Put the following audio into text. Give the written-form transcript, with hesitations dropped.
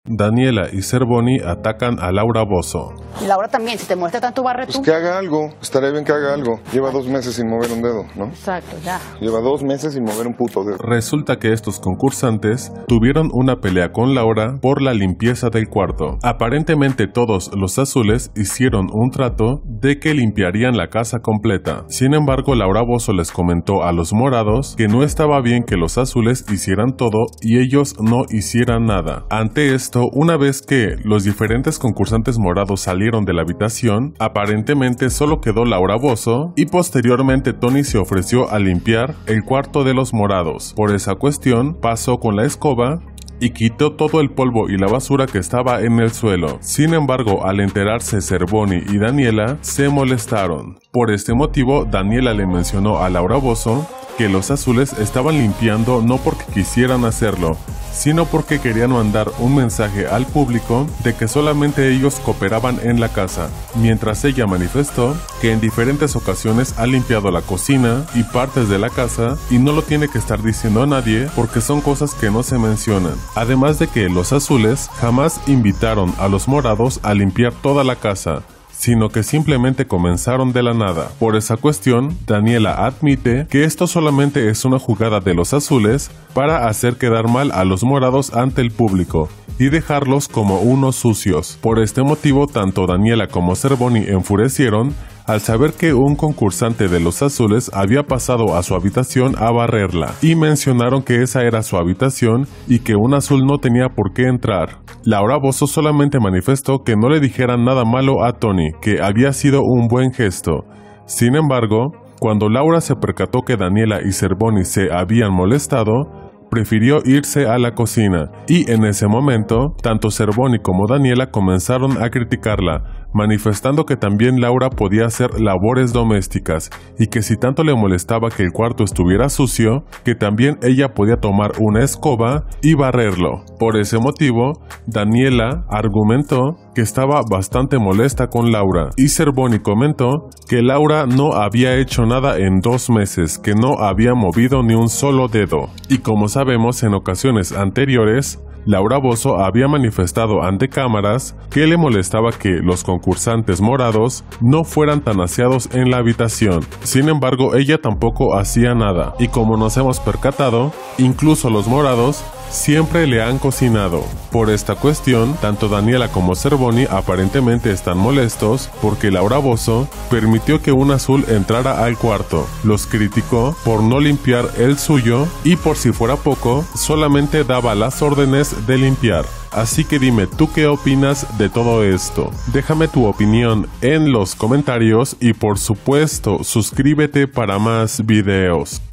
Daniela y Cervoni atacan a Laura Bozzo. Y Laura también, si te molesta tanto barre tú. Pues que haga algo, estaría bien que haga algo. Lleva 2 meses sin mover un dedo, ¿no? Exacto, ya. Lleva 2 meses sin mover un puto dedo. Resulta que estos concursantes tuvieron una pelea con Laura por la limpieza del cuarto. Aparentemente todos los azules hicieron un trato de que limpiarían la casa completa. Sin embargo, Laura Bozzo les comentó a los morados que no estaba bien que los azules hicieran todo y ellos no hicieran nada. Ante esto, una vez que los diferentes concursantes morados salieron de la habitación, aparentemente solo quedó Laura Bozzo y posteriormente Tony se ofreció a limpiar el cuarto de los morados. Por esa cuestión, pasó con la escoba y quitó todo el polvo y la basura que estaba en el suelo. Sin embargo, al enterarse Cervoni y Daniela, se molestaron. Por este motivo, Daniela le mencionó a Laura Bozzo que los azules estaban limpiando no porque quisieran hacerlo, sino porque querían mandar un mensaje al público de que solamente ellos cooperaban en la casa, mientras ella manifestó que en diferentes ocasiones ha limpiado la cocina y partes de la casa y no lo tiene que estar diciendo a nadie porque son cosas que no se mencionan. Además de que los azules jamás invitaron a los morados a limpiar toda la casa, sino que simplemente comenzaron de la nada. Por esa cuestión, Daniela admite que esto solamente es una jugada de los azules para hacer quedar mal a los morados ante el público y dejarlos como unos sucios. Por este motivo, tanto Daniela como Cervoni enfurecieron al saber que un concursante de los azules había pasado a su habitación a barrerla, y mencionaron que esa era su habitación y que un azul no tenía por qué entrar. Laura Bozzo solamente manifestó que no le dijeran nada malo a Tony, que había sido un buen gesto. Sin embargo, cuando Laura se percató que Daniela y Cervoni se habían molestado, prefirió irse a la cocina, y en ese momento, tanto Cervoni como Daniela comenzaron a criticarla, manifestando que también Laura podía hacer labores domésticas, y que si tanto le molestaba que el cuarto estuviera sucio, que también ella podía tomar una escoba y barrerlo. Por ese motivo, Daniela argumentó que estaba bastante molesta con Laura, y Cervoni comentó que Laura no había hecho nada en 2 meses, que no había movido ni un solo dedo. Y como sabemos, en ocasiones anteriores, Laura Bozzo había manifestado ante cámaras que le molestaba que los concursantes morados no fueran tan aseados en la habitación. Sin embargo, ella tampoco hacía nada, y como nos hemos percatado, incluso los morados siempre le han cocinado. Por esta cuestión, tanto Daniela como Cervoni aparentemente están molestos porque Laura Bozzo permitió que un azul entrara al cuarto, los criticó por no limpiar el suyo y, por si fuera poco, solamente daba las órdenes de limpiar. Así que dime, ¿tú qué opinas de todo esto? Déjame tu opinión en los comentarios y, por supuesto, suscríbete para más videos.